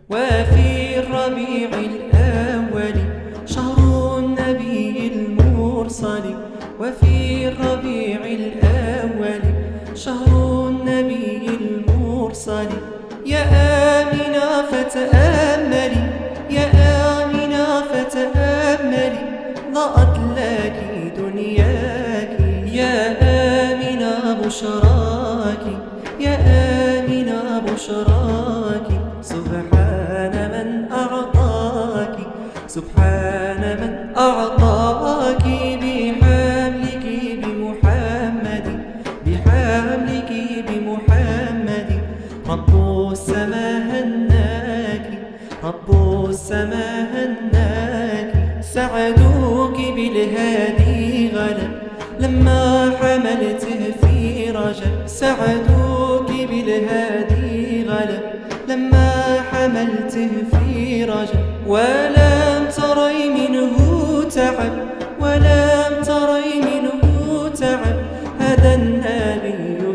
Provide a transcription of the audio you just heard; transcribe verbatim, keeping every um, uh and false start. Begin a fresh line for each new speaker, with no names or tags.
وفي الربيع الأول شهر النبي المرسل، وفي الربيع الأول شهر النبي المرسل. يا آمنة فتأملي، يا آمنة فتأملي، ضاءت لك دنياك. يا آمنة بشراك، يا آمنة بشراك. سبحان من أعطاك، سبحان من أعطاك بحملك بمحمد، بحملك بمحمد. رب السماء هناك، رب السماء هناك. سعدوك بالهادي غلا لما حملته في رجب، سعدوك بالهادي غلا لما حملته في رجب. ولم تري منه تعب، ولم تري منه تعب. هذا النبي